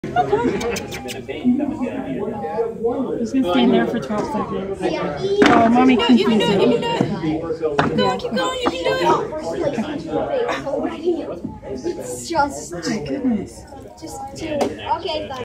Just gonna stand there for 12 seconds. Oh, mommy can You can do it. You can do it. Keep going. Keep going. You can do it. It's just. Oh my goodness. Just 2. Okay, bye.